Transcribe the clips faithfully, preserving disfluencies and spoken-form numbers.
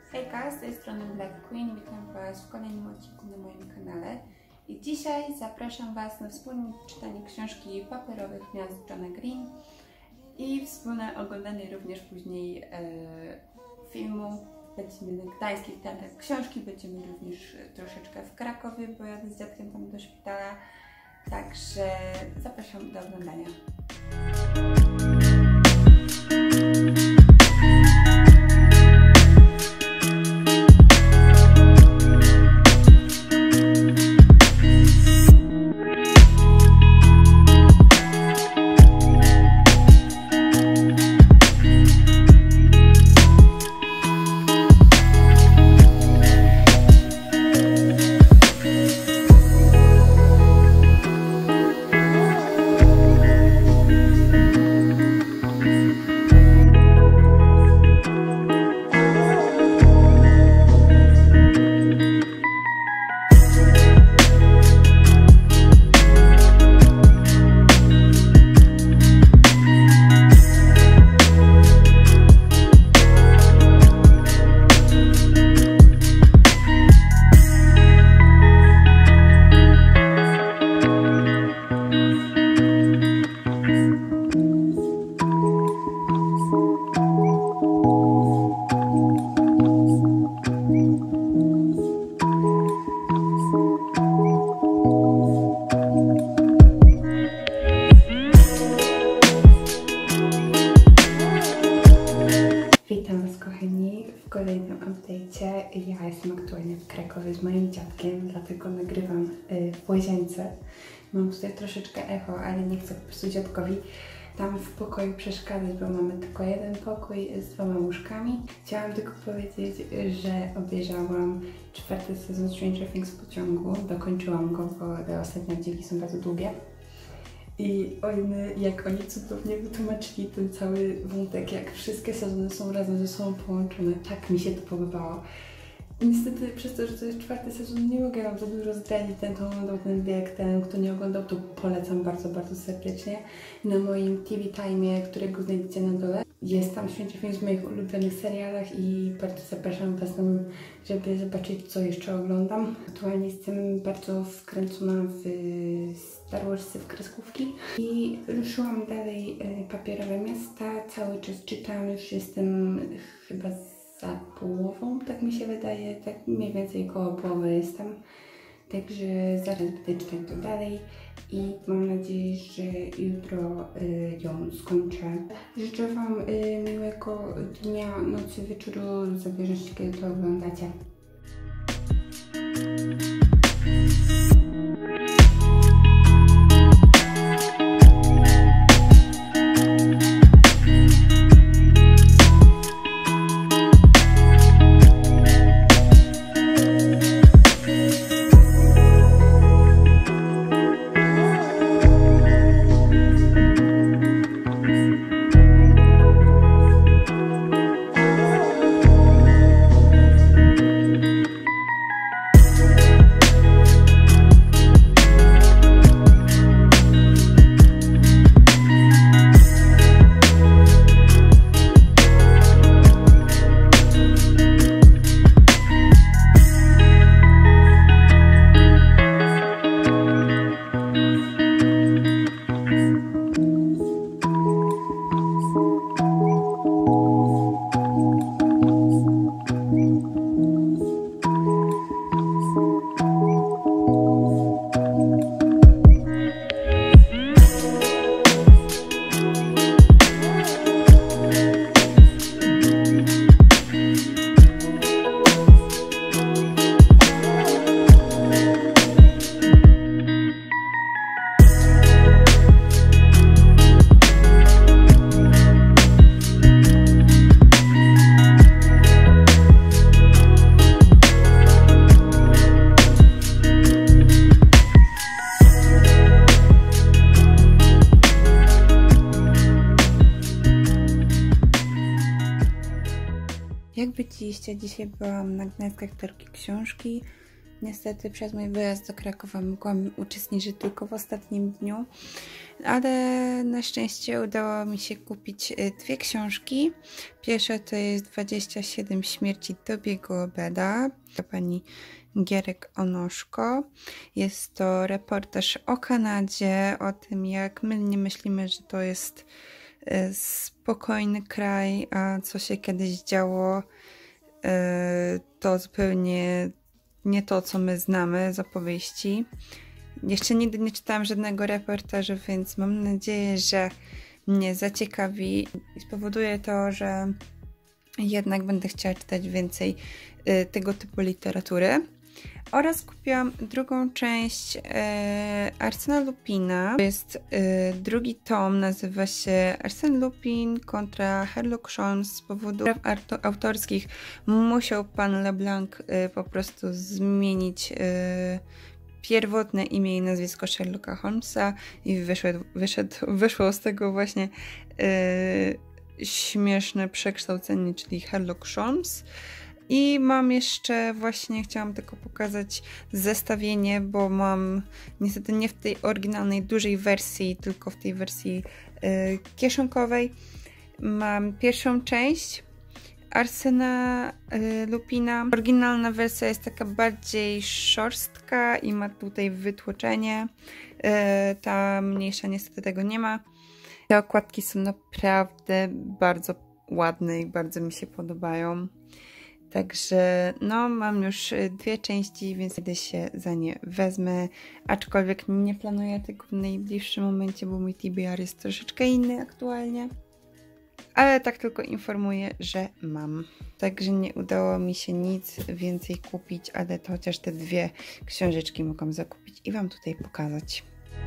Hejka, z tej strony Black Queen, witam Was w kolejnym odcinku na moim kanale. I dzisiaj zapraszam Was na wspólne czytanie książki Papierowych Miast Johna Green i wspólne oglądanie również później e, filmu. Będziemy na gdańskich teatrach książki, będziemy również troszeczkę w Krakowie, bo jadę z dziadkiem tam do szpitala. Także zapraszam do oglądania. Witam Was, kochani, w kolejnym update'cie. Ja jestem aktualnie w Krakowie z moim dziadkiem, dlatego nagrywam w łazience. Mam tutaj troszeczkę echo, ale nie chcę po prostu dziadkowi tam w pokoju przeszkadzać, bo mamy tylko jeden pokój z dwoma łóżkami. Chciałam tylko powiedzieć, że obejrzałam czwarty sezon Stranger Things w pociągu. Dokończyłam go, bo te ostatnie odcinki są bardzo długie. I one, jak oni cudownie wytłumaczyli ten cały wątek, jak wszystkie sezony są razem ze sobą połączone, tak mi się to podobało. Niestety przez to, że to jest czwarty sezon, nie mogę Wam za dużo zdradzić. Ten, kto oglądał ten bieg, ten, kto nie oglądał, to polecam bardzo, bardzo serdecznie. Na moim T V Time'ie, którego znajdziecie na dole, jest tam Stranger Things w moich ulubionych serialach i bardzo zapraszam Was tam, żeby zobaczyć, co jeszcze oglądam. Aktualnie jestem bardzo wkręcona w Star Warsy, w kreskówki i ruszyłam dalej Papierowe Miasta. Cały czas czytam, już jestem chyba za połową, tak mi się wydaje, tak mniej więcej koło połowy jestem. Także zaraz będę czytać to dalej i mam nadzieję, że jutro y, ją skończę. Życzę Wam y, miłego dnia, nocy, wieczoru, w zależności kiedy to oglądacie. Jak widzieliście, dzisiaj byłam na Gdańskach Targi Książki. Niestety przez mój wyjazd do Krakowa mogłam uczestniczyć tylko w ostatnim dniu, ale na szczęście udało mi się kupić dwie książki. Pierwsza to jest dwadzieścia siedem śmierci Tobiego Obeda, to pani Gierek Onoszko. Jest to reportaż o Kanadzie, o tym, jak my nie myślimy, że to jest spokojny kraj, a co się kiedyś działo, to zupełnie nie to, co my znamy z opowieści. Jeszcze nigdy nie czytałam żadnego reportażu, więc mam nadzieję, że mnie zaciekawi i spowoduje to, że jednak będę chciała czytać więcej tego typu literatury. Oraz kupiłam drugą część e, Arsena Lupina. To jest e, drugi tom, nazywa się Arsène Lupin kontra Sherlock Holmes. Z powodu praw autorskich musiał pan LeBlanc e, po prostu zmienić e, pierwotne imię i nazwisko Sherlocka Holmesa i wyszedł, wyszedł, wyszło z tego właśnie e, śmieszne przekształcenie, czyli Sherlock Holmes. I mam jeszcze właśnie, chciałam tylko pokazać zestawienie, bo mam niestety nie w tej oryginalnej dużej wersji, tylko w tej wersji y, kieszonkowej. Mam pierwszą część Arsena y, Lupina. Oryginalna wersja jest taka bardziej szorstka i ma tutaj wytłoczenie. Y, ta mniejsza niestety tego nie ma. Te okładki są naprawdę bardzo ładne i bardzo mi się podobają. Także no, mam już dwie części, więc kiedy się za nie wezmę, aczkolwiek nie planuję tego w najbliższym momencie, bo mój T B R jest troszeczkę inny aktualnie. Ale tak tylko informuję, że mam. Także nie udało mi się nic więcej kupić, ale to chociaż te dwie książeczki mogłam zakupić i Wam tutaj pokazać.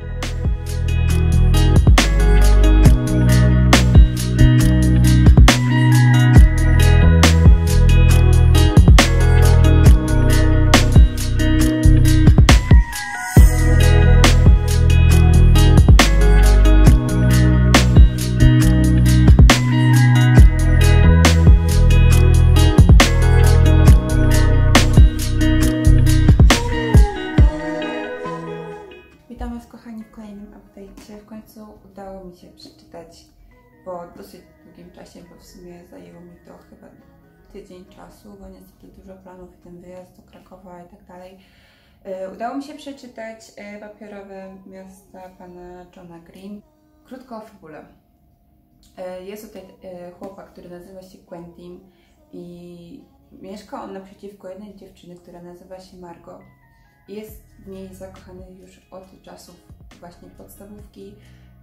Witam Was, kochani, w kolejnym update'cie. W końcu udało mi się przeczytać po dosyć długim czasie, bo w sumie zajęło mi to chyba tydzień czasu, bo niestety dużo planów i ten wyjazd do Krakowa i tak dalej. Udało mi się przeczytać Papierowe miasta pana Johna Green. Krótko o fabule. Jest tutaj chłopak, który nazywa się Quentin i mieszka on naprzeciwko jednej dziewczyny, która nazywa się Margot. Jest w niej zakochany już od czasów właśnie podstawówki. Yy,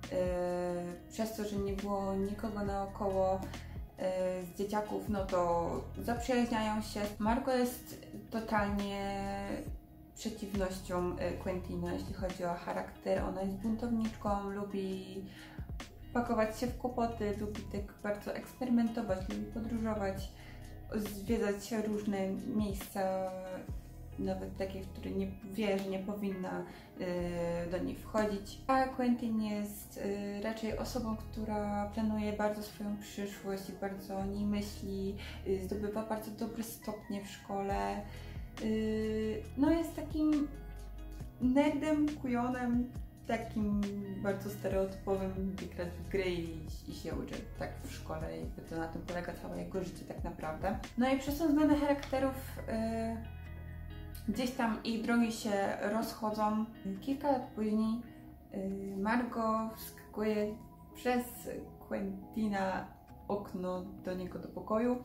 przez to, że nie było nikogo naokoło yy, z dzieciaków, no to zaprzyjaźniają się. Margot jest totalnie przeciwnością Quentina, jeśli chodzi o charakter. Ona jest buntowniczką, lubi pakować się w kłopoty, lubi tak bardzo eksperymentować, lubi podróżować, zwiedzać różne miejsca, nawet takie, w które nie wie, że nie powinna y, do niej wchodzić. A Quentin jest y, raczej osobą, która planuje bardzo swoją przyszłość i bardzo o niej myśli, y, zdobywa bardzo dobre stopnie w szkole. Y, no jest takim nerdem, kujonem, takim bardzo stereotypowym, grać w gry i, i się uczy tak w szkole, jakby to na tym polega całe jego życie tak naprawdę. No i przez tą zmianę charakterów y, gdzieś tam ich drogi się rozchodzą. Kilka lat później y, Margot wskakuje przez Quentina okno do niego do pokoju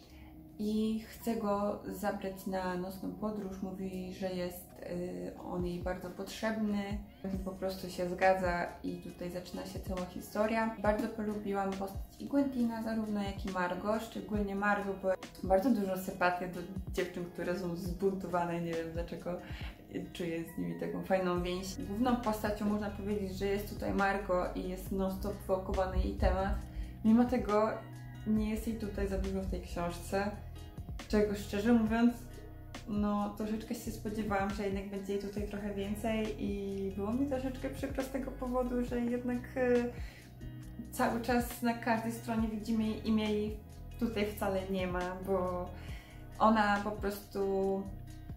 i chce go zabrać na nocną podróż. Mówi, że jest y, on jej bardzo potrzebny. Po prostu się zgadza i tutaj zaczyna się cała historia. Bardzo polubiłam postać i Quentina, zarówno jak i Margot, szczególnie Margot, bo bardzo dużo sympatii do dziewczyn, które są zbuntowane. Nie wiem dlaczego czuję z nimi taką fajną więź. Główną postacią można powiedzieć, że jest tutaj Margot i jest non-stop wałkowany jej temat. Mimo tego nie jest jej tutaj za dużo w tej książce, czego szczerze mówiąc, no troszeczkę się spodziewałam, że jednak będzie jej tutaj trochę więcej i było mi troszeczkę przykro z tego powodu, że jednak y, cały czas na każdej stronie widzimy jej imię i tutaj wcale nie ma, bo ona po prostu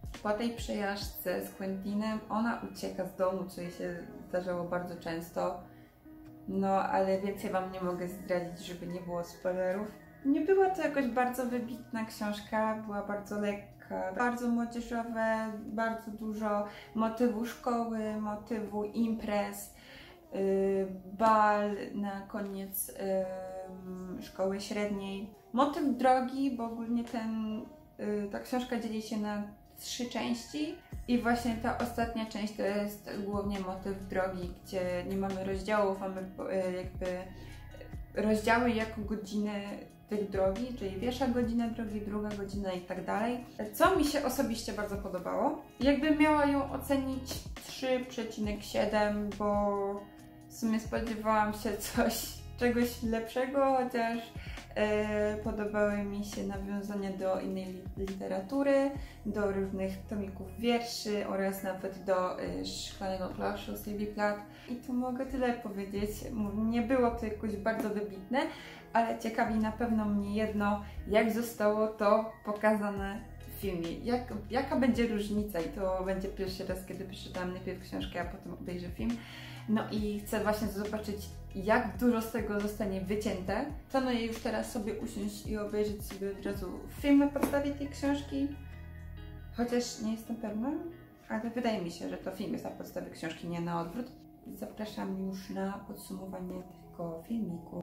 Po tej przejażdżce z Quentinem ona ucieka z domu, co jej się zdarzało bardzo często. No, ale więcej Wam nie mogę zdradzić, żeby nie było spoilerów. Nie była to jakoś bardzo wybitna książka, była bardzo lekka, bardzo młodzieżowe, bardzo dużo motywu szkoły, motywu imprez, yy, bal na koniec yy, szkoły średniej. Motyw drogi, bo ogólnie ten, yy, ta książka dzieli się na trzy części i właśnie ta ostatnia część to jest głównie motyw drogi, gdzie nie mamy rozdziałów, mamy yy, jakby rozdziały jako godziny tych drogi, czyli pierwsza godzina drogi, druga godzina i tak dalej. Co mi się osobiście bardzo podobało. Jakbym miała ją ocenić trzy przecinek siedem, bo w sumie spodziewałam się coś, czegoś lepszego, chociaż e, podobały mi się nawiązania do innej literatury, do różnych tomików wierszy oraz nawet do e, Szklanego Plaszu Sylwii Plath. I tu mogę tyle powiedzieć. Nie było to jakoś bardzo wybitne, ale ciekawi na pewno mnie jedno, jak zostało to pokazane w filmie. Jak, jaka będzie różnica i to będzie pierwszy raz, kiedy przeczytałam najpierw książkę, a potem obejrzę film. No i chcę właśnie zobaczyć, jak dużo z tego zostanie wycięte. Planuję już teraz sobie usiąść i obejrzeć sobie od razu film na podstawie tej książki. Chociaż nie jestem pewna, ale wydaje mi się, że to film jest na podstawie książki, nie na odwrót. Zapraszam już na podsumowanie tego filmiku.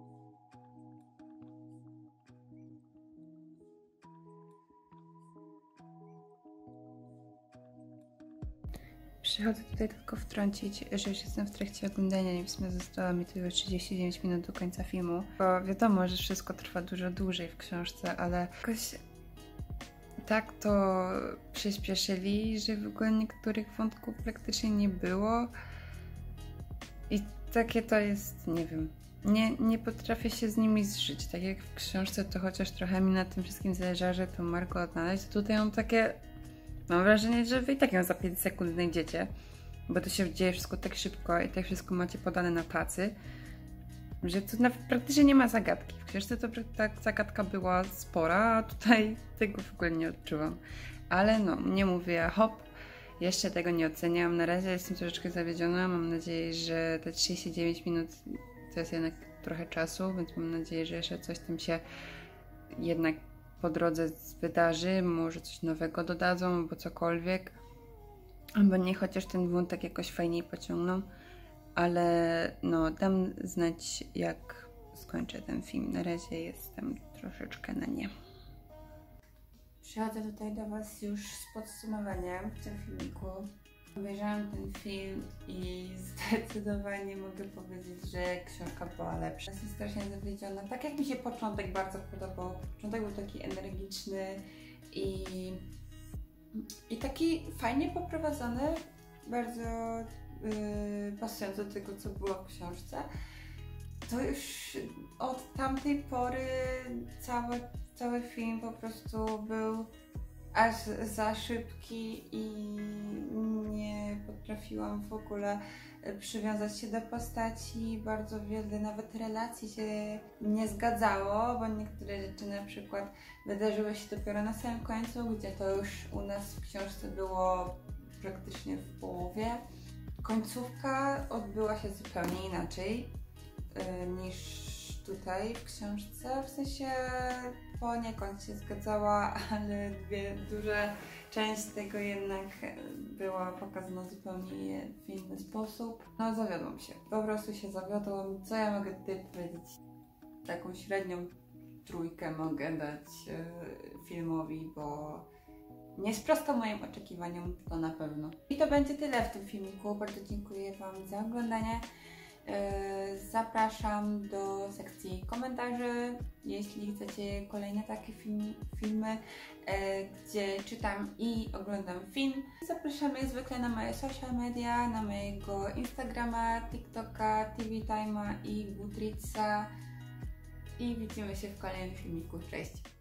Przychodzę tutaj tylko wtrącić, że już jestem w trakcie oglądania i w sumie zostało mi tylko trzydzieści dziewięć minut do końca filmu. Bo wiadomo, że wszystko trwa dużo dłużej w książce, ale jakoś tak to przyspieszyli, że w ogóle niektórych wątków praktycznie nie było. I takie to jest, nie wiem, nie, nie potrafię się z nimi zżyć. Tak jak w książce, to chociaż trochę mi na tym wszystkim zależało, że to Margo odnaleźć, to tutaj mam takie... Mam wrażenie, że wy i tak ją za pięć sekund znajdziecie, bo to się dzieje wszystko tak szybko i tak wszystko macie podane na tacy, że tu praktycznie nie ma zagadki. W książce to ta zagadka była spora, a tutaj tego w ogóle nie odczuwam. Ale no, nie mówię hop, jeszcze tego nie oceniam. Na razie jestem troszeczkę zawiedziona. Mam nadzieję, że te trzydzieści dziewięć minut to jest jednak trochę czasu, więc mam nadzieję, że jeszcze coś tam się jednak po drodze wydarzy, może coś nowego dodadzą, albo cokolwiek, albo nie, chociaż ten wątek jakoś fajniej pociągną, ale no, dam znać, jak skończę ten film. Na razie jestem troszeczkę na nie. Przychodzę tutaj do Was już z podsumowaniem w tym filmiku. Obejrzałam ten film i zdecydowanie mogę powiedzieć, że książka była lepsza. Jestem strasznie zawiedziona. Tak jak mi się początek bardzo podobał. Początek był taki energiczny i, i taki fajnie poprowadzony, bardzo yy, pasując do tego, co było w książce. To już od tamtej pory cały, cały film po prostu był aż za szybki i nie potrafiłam w ogóle przywiązać się do postaci. Bardzo wiele nawet relacji się nie zgadzało, bo niektóre rzeczy na przykład wydarzyły się dopiero na samym końcu, gdzie to już u nas w książce było praktycznie w połowie. Końcówka odbyła się zupełnie inaczej yy, niż tutaj w książce, w sensie poniekąd się zgadzała, ale dwie duże część tego jednak była pokazana zupełnie w inny sposób. No zawiodłam się, po prostu się zawiodłam. Co ja mogę tutaj powiedzieć? Taką średnią trójkę mogę dać yy, filmowi, bo nie sprostał moim oczekiwaniom, to na pewno. I to będzie tyle w tym filmiku. Bardzo dziękuję Wam za oglądanie. Zapraszam do sekcji komentarzy, jeśli chcecie kolejne takie film, filmy, gdzie czytam i oglądam film. Zapraszam jak zwykle na moje social media, na mojego Instagrama, TikToka, T V Time'a i Goodreadsa. I widzimy się w kolejnym filmiku. Cześć!